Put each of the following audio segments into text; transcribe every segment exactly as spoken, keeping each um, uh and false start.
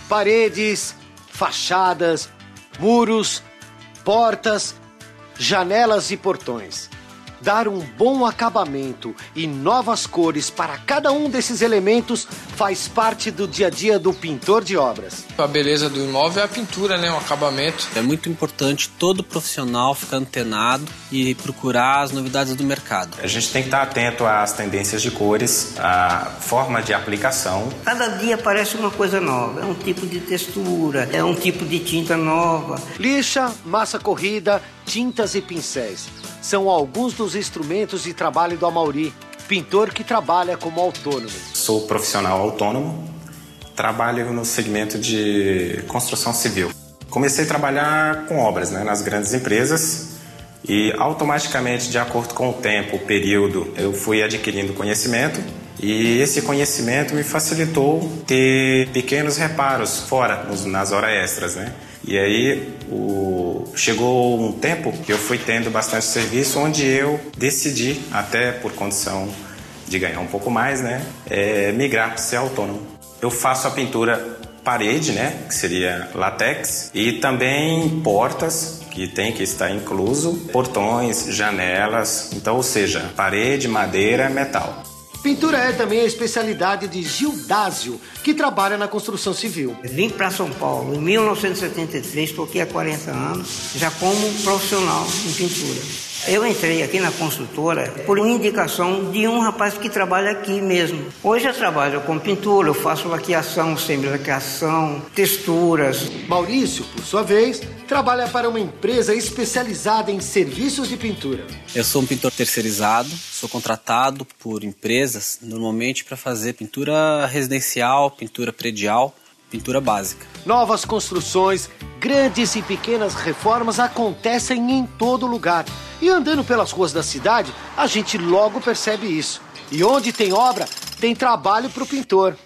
paredes, fachadas, muros, portas, janelas e portões. Dar um bom acabamento e novas cores para cada um desses elementos faz parte do dia a dia do pintor de obras. A beleza do imóvel é a pintura, né? O acabamento. É muito importante todo profissional ficar antenado e procurar as novidades do mercado. A gente tem que estar atento às tendências de cores, à forma de aplicação. Cada dia aparece uma coisa nova. É um tipo de textura, é um tipo de tinta nova. Lixa, massa corrida, tintas e pincéis são alguns dos instrumentos de trabalho do Amaury, pintor que trabalha como autônomo. Sou profissional autônomo, trabalho no segmento de construção civil. Comecei a trabalhar com obras, né, nas grandes empresas e automaticamente, de acordo com o tempo, o período, eu fui adquirindo conhecimento e esse conhecimento me facilitou ter pequenos reparos fora, nas horas extras, né? E aí o... chegou um tempo que eu fui tendo bastante serviço, onde eu decidi, até por condição de ganhar um pouco mais, né, é, migrar para ser autônomo. Eu faço a pintura parede, né, que seria látex, e também portas, que tem que estar incluso, portões, janelas, então, ou seja, parede, madeira, metal. Pintura é também a especialidade de Gildásio, que trabalha na construção civil. Vim para São Paulo em mil novecentos e setenta e três, estou aqui há quarenta anos, já como profissional em pintura. Eu entrei aqui na construtora por indicação de um rapaz que trabalha aqui mesmo. Hoje eu trabalho com pintura, eu faço laqueação, semi-laqueação, texturas. Maurício, por sua vez, trabalha para uma empresa especializada em serviços de pintura. Eu sou um pintor terceirizado, sou contratado por empresas, normalmente para fazer pintura residencial, pintura predial, pintura básica. Novas construções, grandes e pequenas reformas acontecem em todo lugar. E andando pelas ruas da cidade, a gente logo percebe isso. E onde tem obra, tem trabalho para o pintor.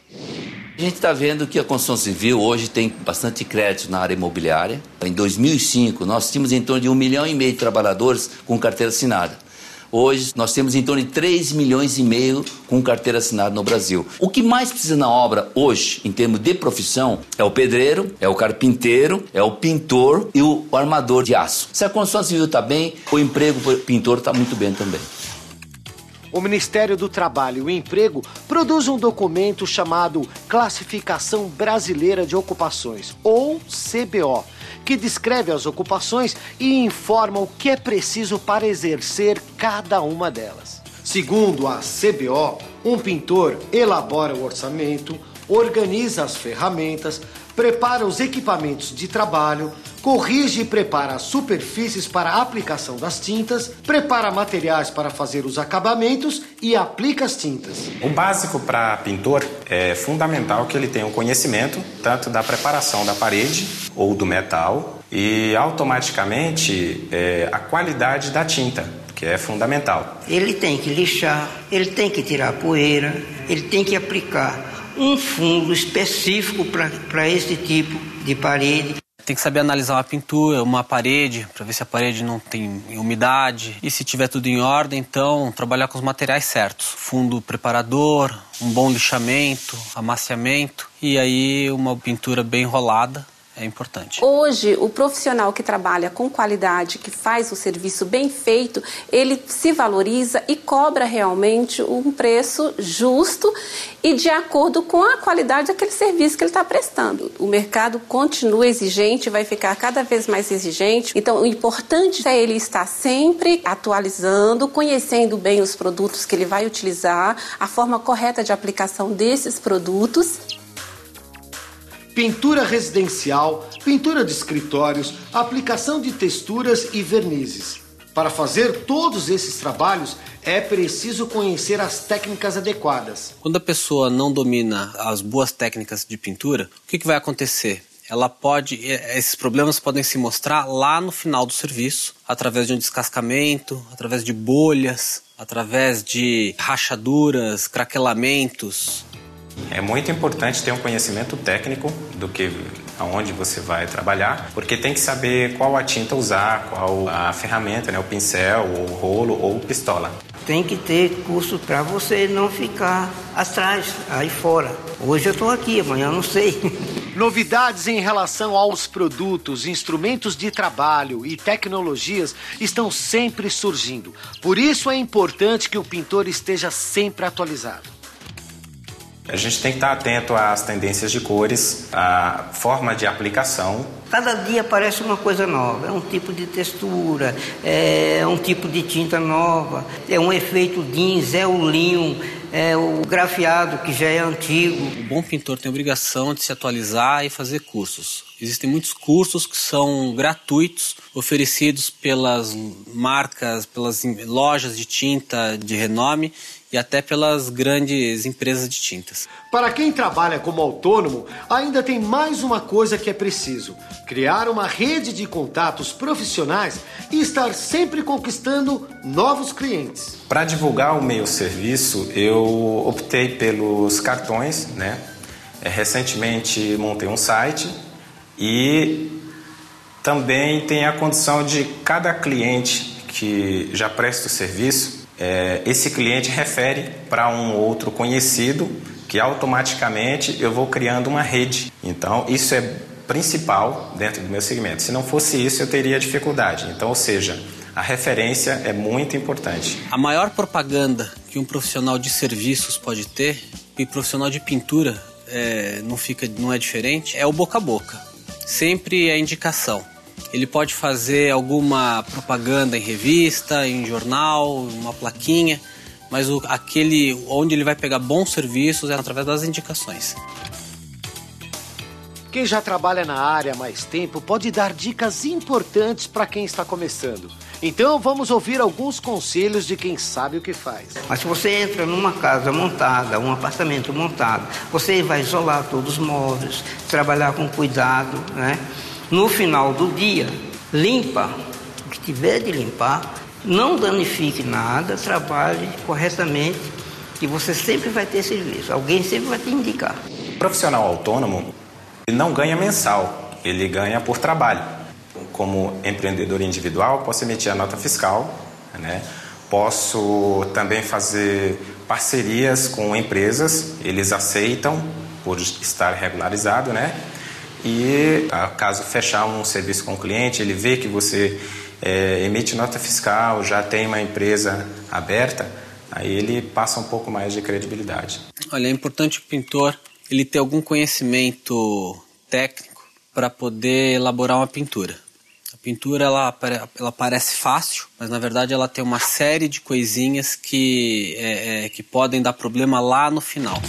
A gente está vendo que a construção civil hoje tem bastante crédito na área imobiliária. Em dois mil e cinco, nós tínhamos em torno de um milhão e meio de trabalhadores com carteira assinada. Hoje, nós temos em torno de três milhões e meio com carteira assinada no Brasil. O que mais precisa na obra hoje, em termos de profissão, é o pedreiro, é o carpinteiro, é o pintor e o armador de aço. Se a construção civil está bem, o emprego para o pintor está muito bem também. O Ministério do Trabalho e Emprego produz um documento chamado Classificação Brasileira de Ocupações, ou C B O, que descreve as ocupações e informa o que é preciso para exercer cada uma delas. Segundo a C B O, um pintor elabora o orçamento, organiza as ferramentas, prepara os equipamentos de trabalho, corrige e prepara as superfícies para a aplicação das tintas, prepara materiais para fazer os acabamentos e aplica as tintas. O básico para pintor é fundamental que ele tenha um conhecimento tanto da preparação da parede ou do metal e automaticamente é, a qualidade da tinta, que é fundamental. Ele tem que lixar, ele tem que tirar a poeira, ele tem que aplicar um fundo específico para esse tipo de parede. Tem que saber analisar uma pintura, uma parede, para ver se a parede não tem umidade. E se tiver tudo em ordem, então trabalhar com os materiais certos. Fundo preparador, um bom lixamento, amaciamento e aí uma pintura bem enrolada. É importante. Hoje, o profissional que trabalha com qualidade, que faz o serviço bem feito, ele se valoriza e cobra realmente um preço justo e de acordo com a qualidade daquele serviço que ele está prestando. O mercado continua exigente, vai ficar cada vez mais exigente. Então, o importante é ele estar sempre atualizando, conhecendo bem os produtos que ele vai utilizar, a forma correta de aplicação desses produtos. Pintura residencial, pintura de escritórios, aplicação de texturas e vernizes. Para fazer todos esses trabalhos, é preciso conhecer as técnicas adequadas. Quando a pessoa não domina as boas técnicas de pintura, o que, que vai acontecer? Ela pode, esses problemas podem se mostrar lá no final do serviço, através de um descascamento, através de bolhas, através de rachaduras, craquelamentos. É muito importante ter um conhecimento técnico do que aonde você vai trabalhar, porque tem que saber qual a tinta usar, qual a ferramenta, né, o pincel, o rolo ou pistola. Tem que ter curso para você não ficar atrás, aí fora. Hoje eu estou aqui, amanhã eu não sei. Novidades em relação aos produtos, instrumentos de trabalho e tecnologias estão sempre surgindo. Por isso é importante que o pintor esteja sempre atualizado. A gente tem que estar atento às tendências de cores, à forma de aplicação. Cada dia aparece uma coisa nova, é um tipo de textura, é um tipo de tinta nova, é um efeito jeans, é o linho, é o grafiado que já é antigo. O bom pintor tem a obrigação de se atualizar e fazer cursos. Existem muitos cursos que são gratuitos, oferecidos pelas marcas, pelas lojas de tinta de renome e até pelas grandes empresas de tintas. Para quem trabalha como autônomo, ainda tem mais uma coisa que é preciso: criar uma rede de contatos profissionais e estar sempre conquistando novos clientes. Para divulgar o meu serviço, eu optei pelos cartões, né? Recentemente montei um site e também tem a condição de cada cliente que já presta o serviço, é, esse cliente refere para um outro conhecido, que automaticamente eu vou criando uma rede. Então, isso é principal dentro do meu segmento. Se não fosse isso, eu teria dificuldade. Então, ou seja, a referência é muito importante. A maior propaganda que um profissional de serviços pode ter, e profissional de pintura é, não, fica, não é diferente, é o boca a boca. Sempre é indicação. Ele pode fazer alguma propaganda em revista, em jornal, uma plaquinha, mas o, aquele onde ele vai pegar bons serviços é através das indicações. Quem já trabalha na área há mais tempo pode dar dicas importantes para quem está começando. Então vamos ouvir alguns conselhos de quem sabe o que faz. Mas se você entra numa casa montada, um apartamento montado, você vai isolar todos os móveis, trabalhar com cuidado, né? No final do dia, limpa o que tiver de limpar, não danifique nada, trabalhe corretamente, que você sempre vai ter serviço, alguém sempre vai te indicar. O profissional autônomo ele não ganha mensal, ele ganha por trabalho. Como empreendedor individual, posso emitir a nota fiscal, né? Posso também fazer parcerias com empresas, eles aceitam por estar regularizado, né? E caso fechar um serviço com o cliente, ele vê que você é, emite nota fiscal, já tem uma empresa aberta, aí ele passa um pouco mais de credibilidade. Olha, é importante o pintor ele ter algum conhecimento técnico para poder elaborar uma pintura. A pintura ela, ela parece fácil, mas na verdade ela tem uma série de coisinhas que, é, é, que podem dar problema lá no final.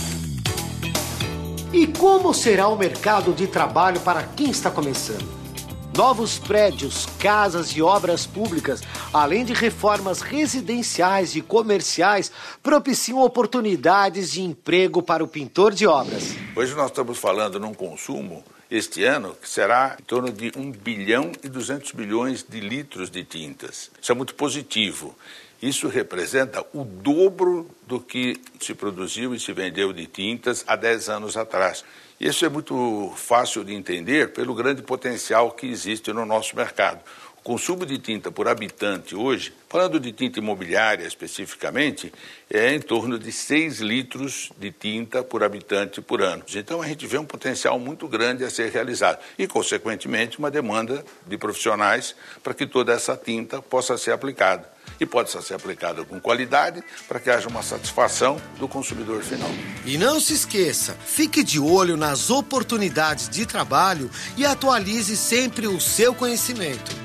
E como será o mercado de trabalho para quem está começando? Novos prédios, casas e obras públicas, além de reformas residenciais e comerciais, propiciam oportunidades de emprego para o pintor de obras. Hoje nós estamos falando num consumo, este ano, que será em torno de um bilhão e duzentos milhões de litros de tintas. Isso é muito positivo. Isso representa o dobro do que se produziu e se vendeu de tintas há dez anos atrás. Isso é muito fácil de entender pelo grande potencial que existe no nosso mercado. O consumo de tinta por habitante hoje, falando de tinta imobiliária especificamente, é em torno de seis litros de tinta por habitante por ano. Então a gente vê um potencial muito grande a ser realizado e, consequentemente, uma demanda de profissionais para que toda essa tinta possa ser aplicada. E pode ser aplicada com qualidade para que haja uma satisfação do consumidor final. E não se esqueça, fique de olho nas oportunidades de trabalho e atualize sempre o seu conhecimento.